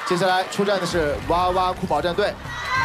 接下来出战的是哇哇酷宝战队。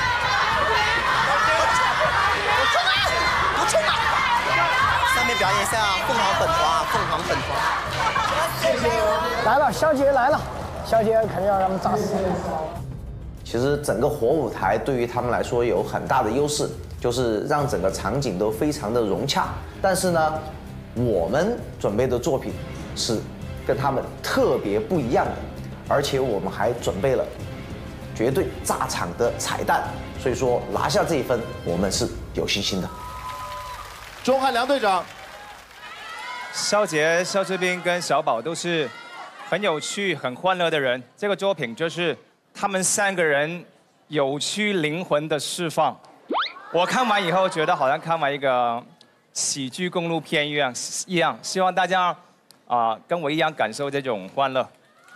不冲啊！下面表演一下凤凰本团啊，凤凰本团。 来了，肖杰来了，肖杰肯定要让他们炸死。 其实整个活舞台对于他们来说有很大的优势，就是让整个场景都非常的融洽。但是呢，我们准备的作品是跟他们特别不一样的，而且我们还准备了绝对炸场的彩蛋，所以说拿下这一分，我们是有信心的。 钟汉良队长， 肖杰、肖志斌跟小宝都是很有趣、很欢乐的人。这个作品就是他们3个人有趣灵魂的释放。我看完以后觉得好像看完一个喜剧公路片一样，希望大家跟我一样感受这种欢乐。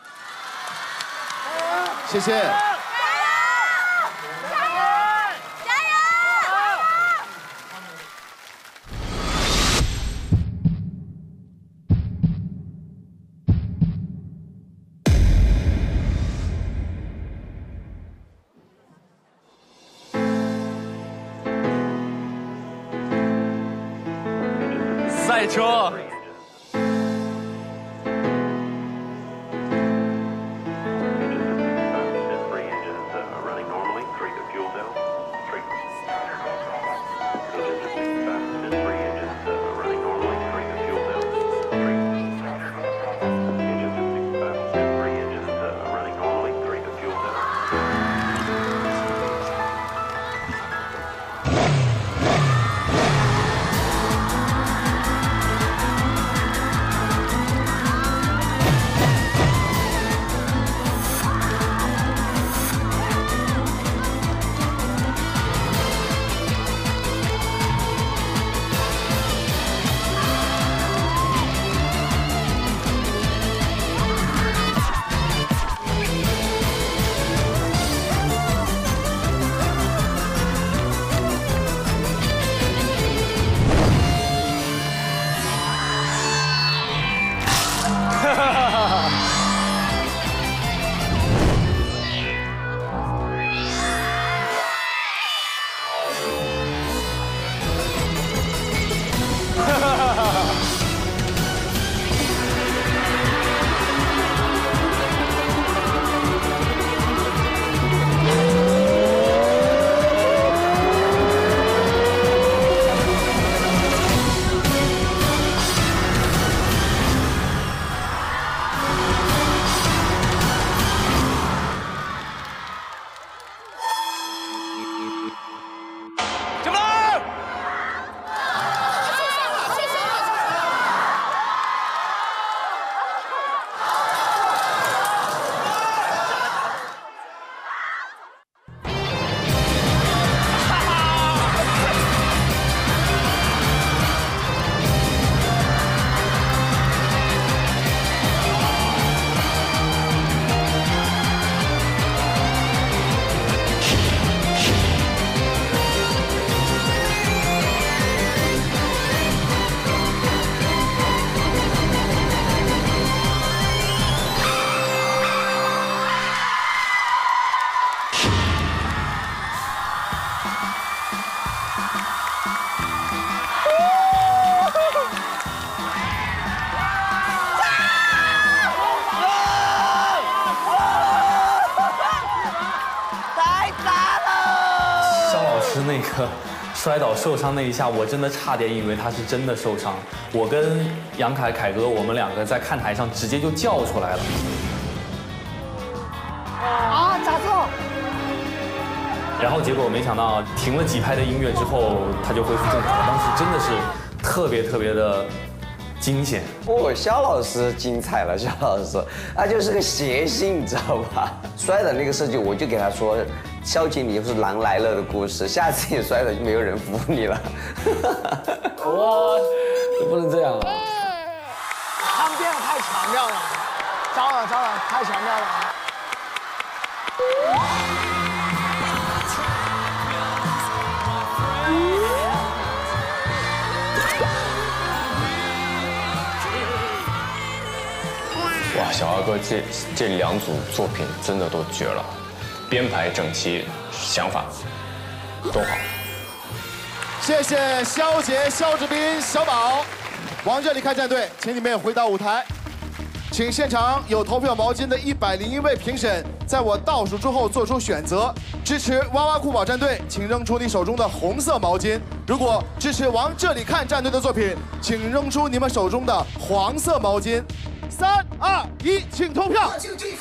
谢谢。 赛车。 那个摔倒受伤那一下，我真的差点以为他是真的受伤。我跟杨凯凯哥，我们2个在看台上直接就叫出来了。 啊，咋做？ 然后结果没想到停了几拍的音乐之后，他就恢复正常。当时真的是特别的惊险。 肖老师精彩了，肖老师，他就是个谐星，你知道吧？摔的那个设计，我就给他说。萧姐，你就是狼来了的故事，下次你摔了就没有人扶你了。 哇，不能这样啊！ 唱变太巧妙了，糟了，太巧妙了。 哇， 小二哥这两组作品真的都绝了，编排整齐，想法都好。 谢谢肖杰、肖志斌、小宝。往这里看战队，请你们也回到舞台。请现场有投票毛巾的101位评审，在我倒数之后做出选择。支持哇哇酷宝战队，请扔出你手中的红色毛巾；如果支持往这里看战队的作品，请扔出你们手中的黄色毛巾。3、2、1，请投票。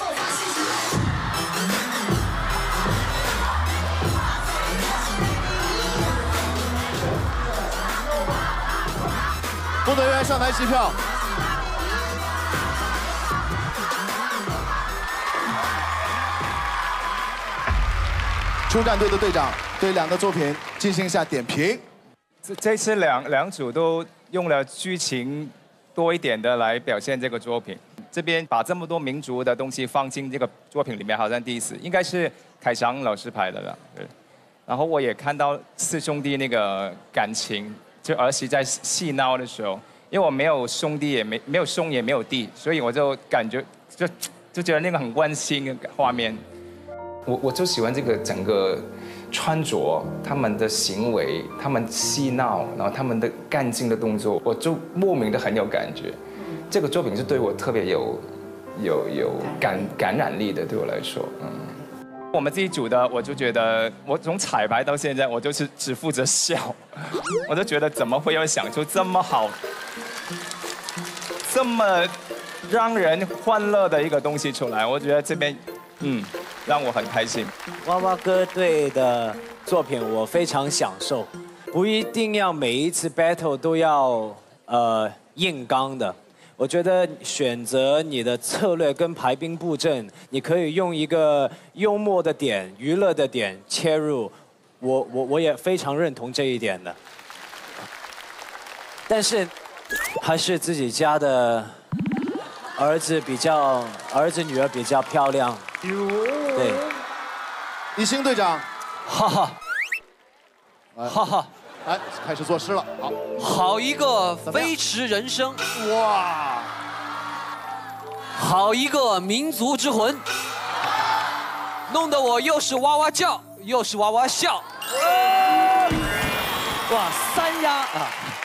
工作人员上台计票。出战队的队长对两个作品进行一下点评。 这次两组都用了剧情多一点的来表现这个作品。这边把这么多民族的东西放进这个作品里面，好像第一次，应该是凯翔老师拍的了。对。然后我也看到四兄弟那个感情，就儿媳在戏闹的时候，因为我没有兄弟，也没有兄也没有弟，所以我就感觉就觉得那个很温馨的画面。我就喜欢这个整个穿着，他们的行为，他们嬉闹，然后他们的干劲的动作，我就莫名的很有感觉。这个作品是对我特别有感染力的，对我来说，我们这一组的，我就觉得，我从彩排到现在，我就是只负责笑，我就觉得怎么会有想出这么好、这么让人欢乐的一个东西出来？我觉得这边，让我很开心。 哇哇歌队的作品我非常享受，不一定要每一次 battle 都要硬刚的。我觉得选择你的策略跟排兵布阵，你可以用一个幽默的点、娱乐的点切入，我也非常认同这一点的。但是还是自己家的儿子女儿比较漂亮。对， 一星队长， 哈哈，哈哈， 哎，开始作诗了，好， 好一个飞驰人生，哇，好一个民族之魂，弄得我又是哇哇叫，又是哇哇笑，哇，三压啊！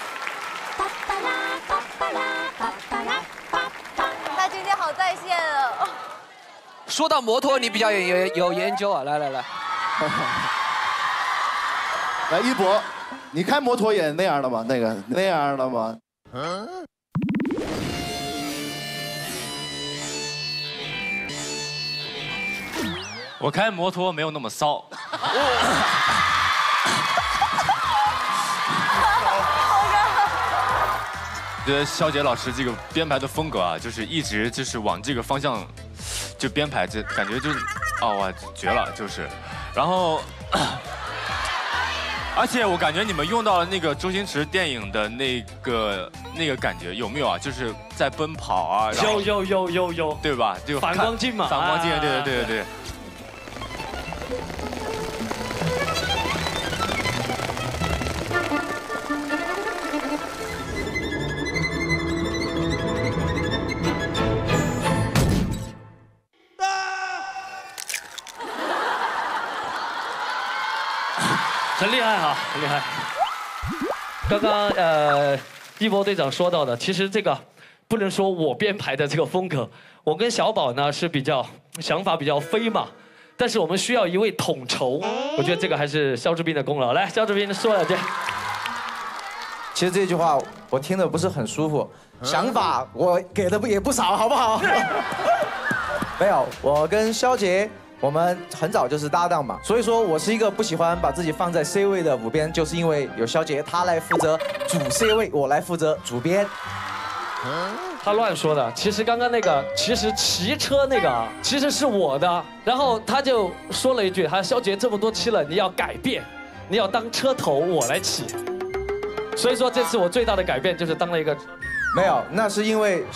他今天好在线哦。 说到摩托，你比较有研究啊！来， 来一博，你开摩托也那样的吗？那样的吗？ 我开摩托没有那么骚。觉得肖杰老师这个编排的风格啊，就是一直就是往这个方向就编排，这感觉就哇绝了，就是，然后，而且我感觉你们用到了那个周星驰电影的那个感觉，有没有啊？就是在奔跑啊， 有， 对吧？就反光镜嘛， 反光镜，对。 很厉害哈，很厉害。刚刚一博队长说到的，其实这个不能说我编排的这个风格，我跟小宝呢是想法比较飞嘛，但是我们需要一位统筹，我觉得这个还是肖志斌的功劳。来，肖志斌说两句。 其实这句话我听得不是很舒服，想法我给的也不少，好不好？没有，我跟肖杰。我们很早就是搭档嘛，所以说我是一个不喜欢把自己放在 C 位的舞编，就是因为有肖杰，他来负责主 C 位，我来负责主编。 他乱说的，其实刚刚那个，其实骑车那个其实是我的，然后他就说了一句，他肖杰这么多期了，你要改变，你要当车头，我来骑。所以说这次我最大的改变就是当了一个， 没有，那是因为。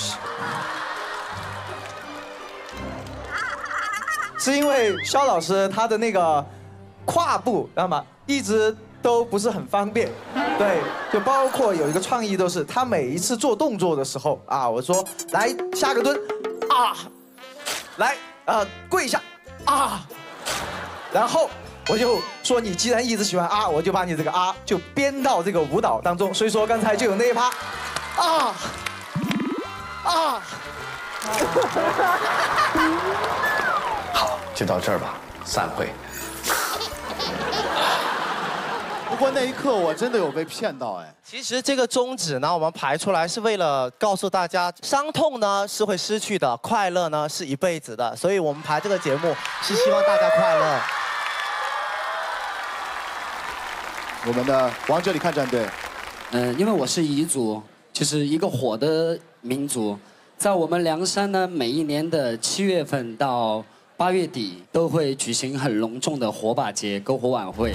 是因为肖老师他的那个跨步，知道吗？一直都不是很方便。对，就包括有一个创意都是，他每一次做动作的时候啊，我说来下个蹲， 啊，来跪下啊，然后我就说你既然一直喜欢啊，我就把你这个啊就编到这个舞蹈当中，所以说刚才就有那一趴啊啊。 好，就到这儿吧，散会。 不过那一刻我真的有被骗到哎。 其实这个宗旨呢，我们排出来是为了告诉大家，伤痛呢是会失去的，快乐呢是一辈子的，所以我们排这个节目是希望大家快乐。 我们的王者里看战队， 因为我是彝族，就是一个火的民族，在我们凉山呢，每一年的7月份到8月底都会举行很隆重的火把节、篝火晚会。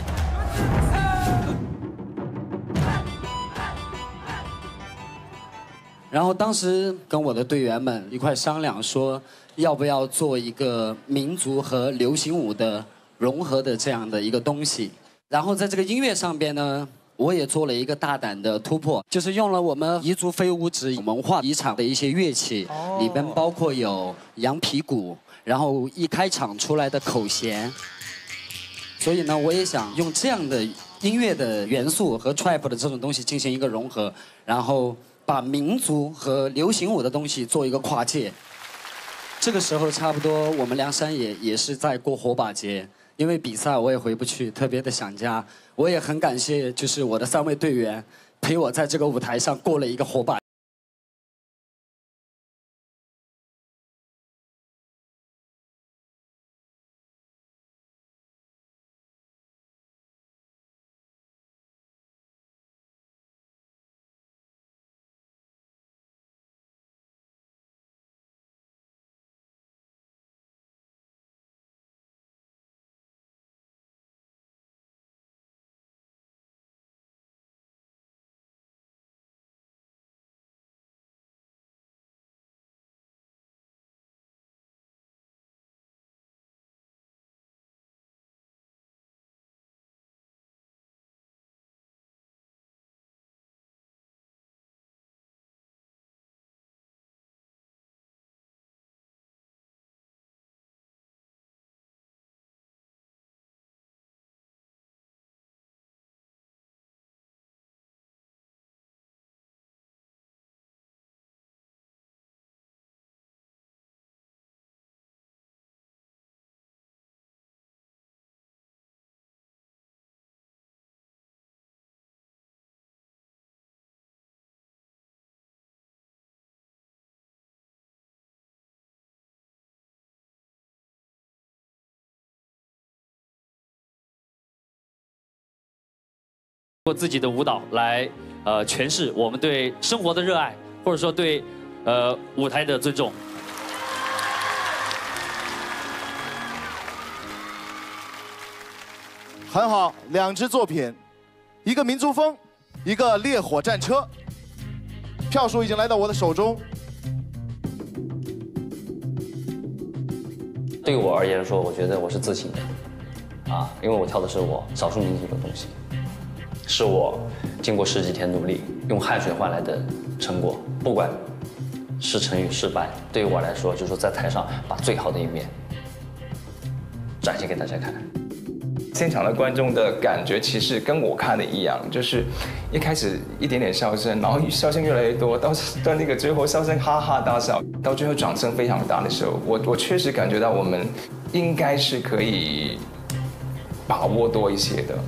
然后当时跟我的队员们一块商量说，要不要做一个民族和流行舞的融合的这样的一个东西。然后在这个音乐上边呢，我也做了一个大胆的突破，就是用了我们彝族非物质文化遗产的一些乐器，里边包括有羊皮鼓，然后一开场出来的口弦。所以呢，我也想用这样的音乐的元素和 trap 的这种东西进行一个融合，然后把民族和流行舞的东西做一个跨界。这个时候差不多我们凉山也是在过火把节，因为比赛我也回不去，特别的想家。我也很感谢就是我的3位队员陪我在这个舞台上过了一个火把。 过自己的舞蹈来诠释我们对生活的热爱，或者说对舞台的尊重。 很好，2支作品，一个民族风，一个烈火战车。票数已经来到我的手中。 对我而言说，我觉得我是自信的，因为我跳的是我少数民族的东西。是我经过10几天努力，用汗水换来的成果。不管是成与失败，对于我来说，就是说在台上把最好的一面展现给大家看。 现场的观众的感觉其实跟我看的一样，就是一开始一点点笑声，然后笑声越来越多，到那个最后笑声哈哈大笑，到最后掌声非常大的时候，我确实感觉到我们应该是可以把握多一些的，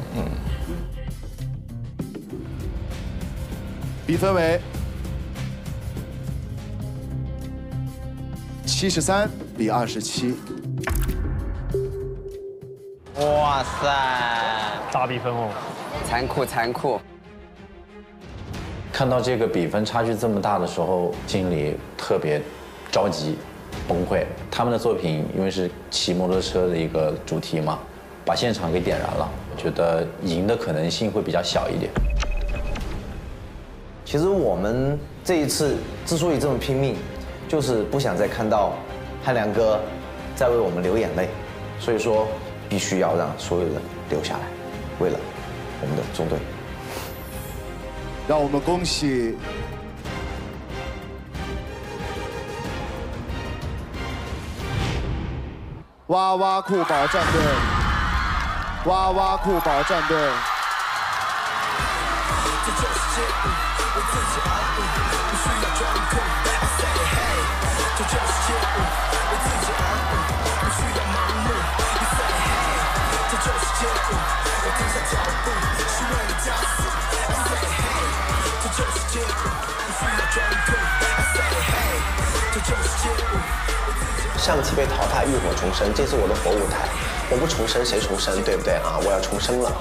比分为73比27。 哇塞， 大比分哦， 残酷残酷。 看到这个比分差距这么大的时候，心里特别着急、崩溃。他们的作品因为是骑摩托车的一个主题嘛，把现场给点燃了。我觉得赢的可能性会比较小一点。其实我们这一次之所以这么拼命，就是不想再看到汉良哥在为我们流眼泪，所以说必须要让所有人留下来，为了我们的中队。 让我们恭喜哇哇酷宝战队，哇哇酷宝战队。 上期被淘汰，浴火重生，这次我的活舞台，我不重生谁重生，对不对啊？我要重生了，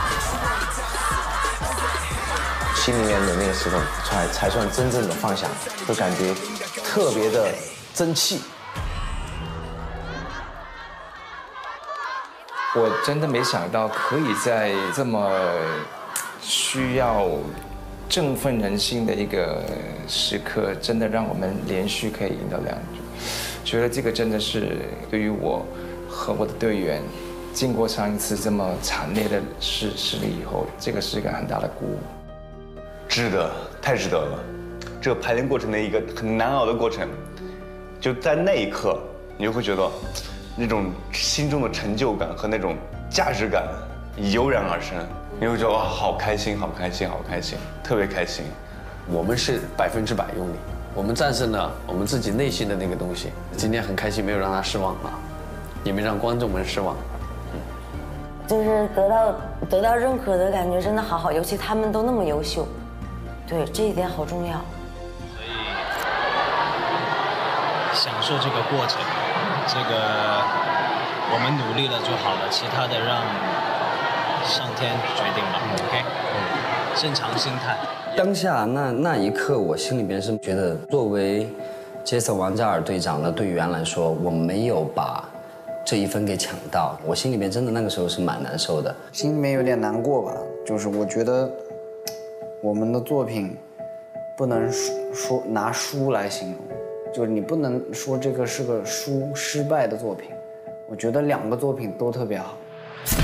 心里面的那个石头才算真正的放下，就感觉特别的争气。 我真的没想到可以在这么需要振奋人心的一个时刻，真的让我们连续可以赢到2局。觉得这个真的是对于我和我的队员，经过上一次这么惨烈的失利以后，这个是一个很大的鼓舞。 值得，太值得了。这个排练过程的一个很难熬的过程，就在那一刻，你就会觉得那种心中的成就感和那种价值感油然而生，你会觉得哇，好开心，好开心，好开心，特别开心。 我们是100%用力。我们战胜了我们自己内心的那个东西。今天很开心，没有让他失望啊，也没让观众们失望。 就是得到认可的感觉真的好好，尤其他们都那么优秀，对这一点好重要。 享受这个过程，这个我们努力了就好了，其他的让上天决定吧。OK， 正常心态。 当下那一刻，我心里边是觉得，作为杰森·王嘉尔队长的队员来说，我没有把这1分给抢到，我心里边真的那个时候是蛮难受的， 心里面有点难过吧。就是我觉得我们的作品不能说拿输来形容，就是你不能说这个是个失败的作品。我觉得2个作品都特别好。